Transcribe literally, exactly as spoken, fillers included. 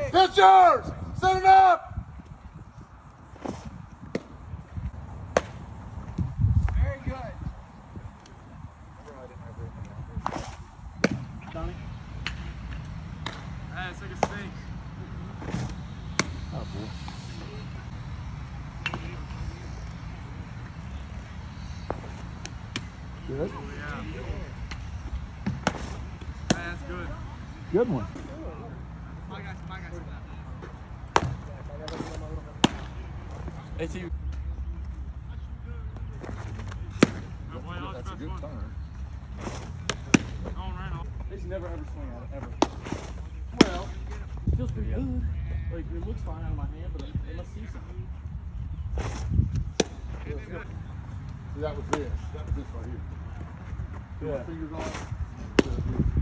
That's yours! Set it up! Very good. Donnie? Ah, it's like a snake. Oh, boy. Good. Oh, yeah. Ah, that's good. Good one. My guy, my guy said that. It's you. That's a good turn. They should never ever swing at it, ever. Well, it feels pretty good. Like, it looks fine out of my hand, but they must see something. See, that was this. That was this right here. Yeah. Fingers on it.